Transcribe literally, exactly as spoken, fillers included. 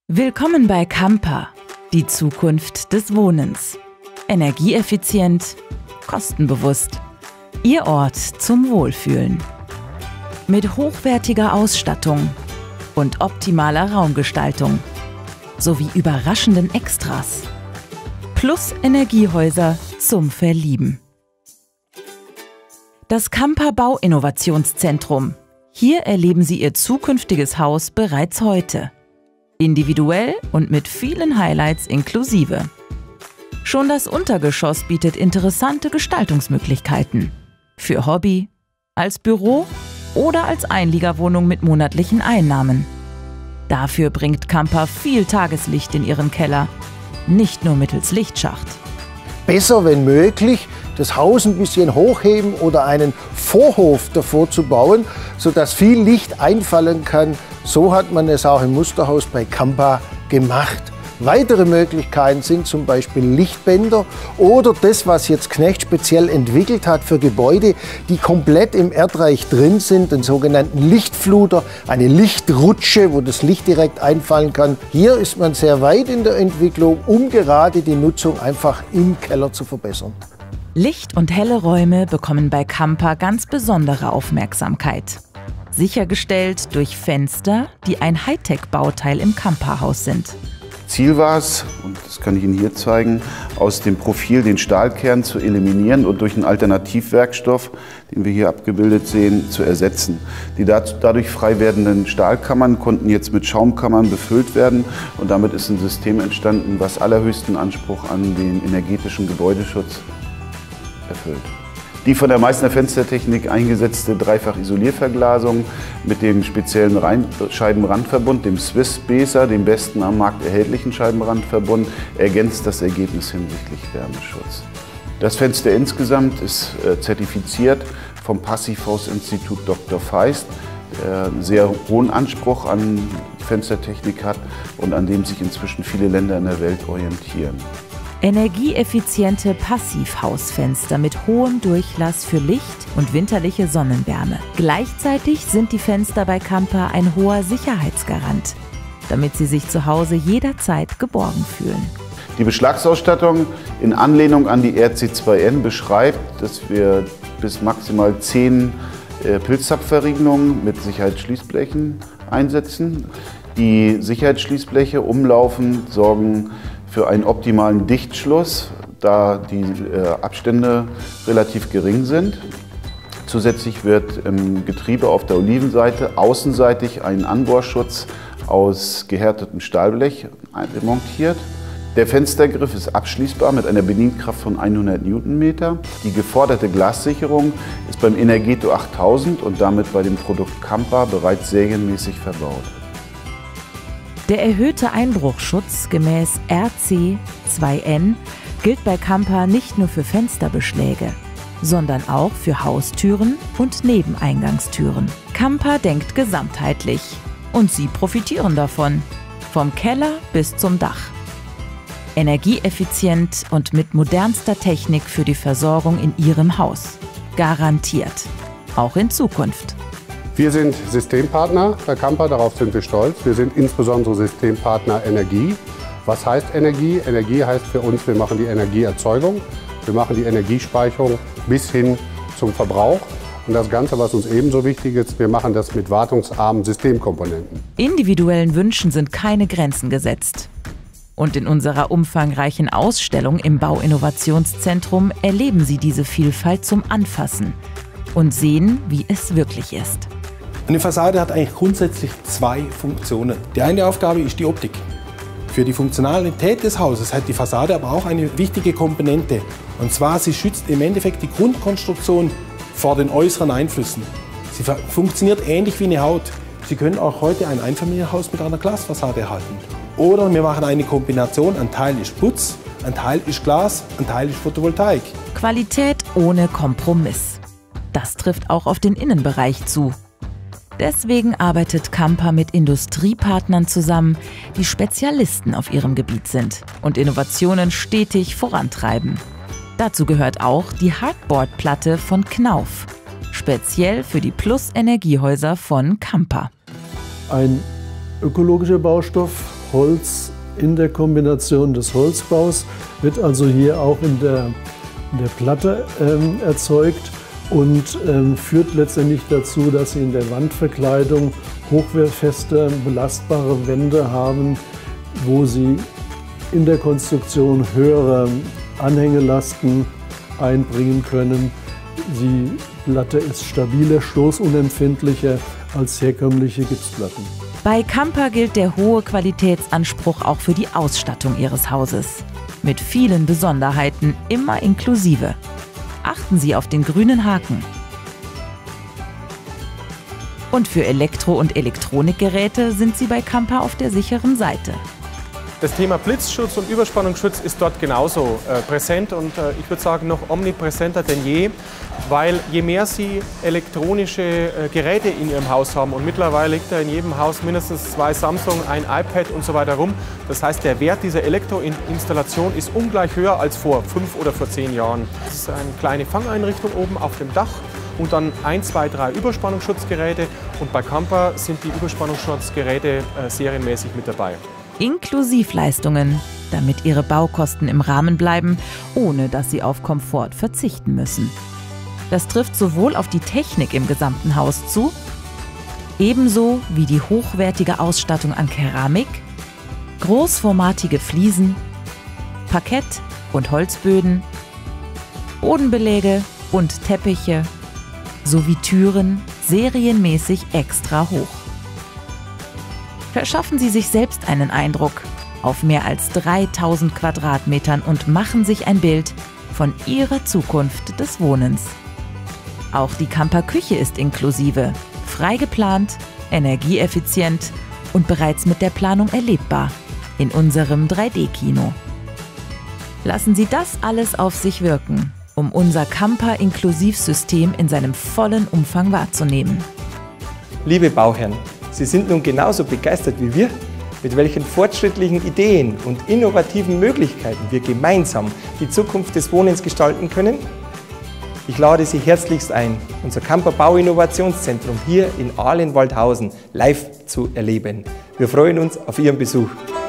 Willkommen bei Kampa, die Zukunft des Wohnens. Energieeffizient, kostenbewusst. Ihr Ort zum Wohlfühlen. Mit hochwertiger Ausstattung und optimaler Raumgestaltung sowie überraschenden Extras. Plus Energiehäuser zum Verlieben. Das Kampa Bauinnovationszentrum. Hier erleben Sie Ihr zukünftiges Haus bereits heute. Individuell und mit vielen Highlights inklusive. Schon das Untergeschoss bietet interessante Gestaltungsmöglichkeiten. Für Hobby, als Büro oder als Einliegerwohnung mit monatlichen Einnahmen. Dafür bringt Kampa viel Tageslicht in Ihren Keller, nicht nur mittels Lichtschacht. Besser, wenn möglich, das Haus ein bisschen hochheben oder einen Vorhof davor zu bauen, sodass viel Licht einfallen kann. So hat man es auch im Musterhaus bei Kampa gemacht. Weitere Möglichkeiten sind zum Beispiel Lichtbänder oder das, was jetzt Knecht speziell entwickelt hat für Gebäude, die komplett im Erdreich drin sind, den sogenannten Lichtfluter, eine Lichtrutsche, wo das Licht direkt einfallen kann. Hier ist man sehr weit in der Entwicklung, um gerade die Nutzung einfach im Keller zu verbessern. Licht und helle Räume bekommen bei Kampa ganz besondere Aufmerksamkeit. Sichergestellt durch Fenster, die ein Hightech-Bauteil im Kampa-Haus sind. Ziel war es, und das kann ich Ihnen hier zeigen, aus dem Profil den Stahlkern zu eliminieren und durch einen Alternativwerkstoff, den wir hier abgebildet sehen, zu ersetzen. Die dadurch frei werdenden Stahlkammern konnten jetzt mit Schaumkammern befüllt werden und damit ist ein System entstanden, was allerhöchsten Anspruch an den energetischen Gebäudeschutz erfüllt. Die von der Meißner Fenstertechnik eingesetzte Dreifach-Isolierverglasung mit dem speziellen Scheibenrandverbund, dem Swiss Beser, dem besten am Markt erhältlichen Scheibenrandverbund, ergänzt das Ergebnis hinsichtlich Wärmeschutz. Das Fenster insgesamt ist zertifiziert vom Passivhaus-Institut Doktor Feist, der einen sehr hohen Anspruch an Fenstertechnik hat und an dem sich inzwischen viele Länder in der Welt orientieren. Energieeffiziente Passivhausfenster mit hohem Durchlass für Licht und winterliche Sonnenwärme. Gleichzeitig sind die Fenster bei Kampa ein hoher Sicherheitsgarant, damit Sie sich zu Hause jederzeit geborgen fühlen. Die Beschlagsausstattung in Anlehnung an die R C zwei N beschreibt, dass wir bis maximal zehn äh, Pilzzapfverriegelungen mit Sicherheitsschließblechen einsetzen. Die Sicherheitsschließbleche umlaufend sorgen für einen optimalen Dichtschluss, da die äh, Abstände relativ gering sind. Zusätzlich wird im Getriebe auf der Olivenseite außenseitig ein Anbohrschutz aus gehärtetem Stahlblech montiert. Der Fenstergriff ist abschließbar mit einer Bedienkraft von hundert Newtonmeter. Die geforderte Glassicherung ist beim Energeto achttausend und damit bei dem Produkt Kampa bereits serienmäßig verbaut. Der erhöhte Einbruchschutz gemäß R C zwei N gilt bei Kampa nicht nur für Fensterbeschläge, sondern auch für Haustüren und Nebeneingangstüren. Kampa denkt gesamtheitlich und Sie profitieren davon, vom Keller bis zum Dach. Energieeffizient und mit modernster Technik für die Versorgung in Ihrem Haus. Garantiert, auch in Zukunft. Wir sind Systempartner bei Kampa, darauf sind wir stolz. Wir sind insbesondere Systempartner Energie. Was heißt Energie? Energie heißt für uns, wir machen die Energieerzeugung, wir machen die Energiespeicherung bis hin zum Verbrauch. Und das Ganze, was uns ebenso wichtig ist, wir machen das mit wartungsarmen Systemkomponenten. Individuellen Wünschen sind keine Grenzen gesetzt. Und in unserer umfangreichen Ausstellung im Bauinnovationszentrum erleben Sie diese Vielfalt zum Anfassen und sehen, wie es wirklich ist. Eine Fassade hat eigentlich grundsätzlich zwei Funktionen. Die eine Aufgabe ist die Optik. Für die Funktionalität des Hauses hat die Fassade aber auch eine wichtige Komponente. Und zwar, sie schützt im Endeffekt die Grundkonstruktion vor den äußeren Einflüssen. Sie funktioniert ähnlich wie eine Haut. Sie können auch heute ein Einfamilienhaus mit einer Glasfassade erhalten. Oder wir machen eine Kombination, ein Teil ist Putz, ein Teil ist Glas, ein Teil ist Photovoltaik. Qualität ohne Kompromiss. Das trifft auch auf den Innenbereich zu. Deswegen arbeitet Kampa mit Industriepartnern zusammen, die Spezialisten auf ihrem Gebiet sind und Innovationen stetig vorantreiben. Dazu gehört auch die Hardboard-Platte von Knauf, speziell für die Plus-Energiehäuser von Kampa. Ein ökologischer Baustoff, Holz in der Kombination des Holzbaus, wird also hier auch in der, in der Platte ähm, erzeugt und ähm, führt letztendlich dazu, dass Sie in der Wandverkleidung hochfeste, belastbare Wände haben, wo Sie in der Konstruktion höhere Anhängelasten einbringen können. Die Platte ist stabiler, stoßunempfindlicher als herkömmliche Gipsplatten. Bei Kampa gilt der hohe Qualitätsanspruch auch für die Ausstattung Ihres Hauses. Mit vielen Besonderheiten, immer inklusive. Achten Sie auf den grünen Haken. Und für Elektro- und Elektronikgeräte sind Sie bei Kampa auf der sicheren Seite. Das Thema Blitzschutz und Überspannungsschutz ist dort genauso äh, präsent und äh, ich würde sagen noch omnipräsenter denn je, weil je mehr Sie elektronische äh, Geräte in Ihrem Haus haben und mittlerweile liegt da in jedem Haus mindestens zwei Samsung, ein iPad und so weiter rum. Das heißt, der Wert dieser Elektroinstallation ist ungleich höher als vor fünf oder vor zehn Jahren. Das ist eine kleine Fangeinrichtung oben auf dem Dach und dann ein, zwei, drei Überspannungsschutzgeräte und bei Kampa sind die Überspannungsschutzgeräte äh, serienmäßig mit dabei. Inklusivleistungen, damit Ihre Baukosten im Rahmen bleiben, ohne dass Sie auf Komfort verzichten müssen. Das trifft sowohl auf die Technik im gesamten Haus zu, ebenso wie die hochwertige Ausstattung an Keramik, großformatige Fliesen, Parkett- und Holzböden, Bodenbeläge und Teppiche sowie Türen serienmäßig extra hoch. Verschaffen Sie sich selbst einen Eindruck auf mehr als dreitausend Quadratmetern und machen sich ein Bild von Ihrer Zukunft des Wohnens. Auch die Kampa-Küche ist inklusive, frei geplant, energieeffizient und bereits mit der Planung erlebbar in unserem drei D Kino. Lassen Sie das alles auf sich wirken, um unser Kampa-Inklusivsystem in seinem vollen Umfang wahrzunehmen. Liebe Bauherren, Sie sind nun genauso begeistert wie wir, mit welchen fortschrittlichen Ideen und innovativen Möglichkeiten wir gemeinsam die Zukunft des Wohnens gestalten können? Ich lade Sie herzlichst ein, unser Kampa Bauinnovationszentrum hier in Ahlen-Waldhausen live zu erleben. Wir freuen uns auf Ihren Besuch.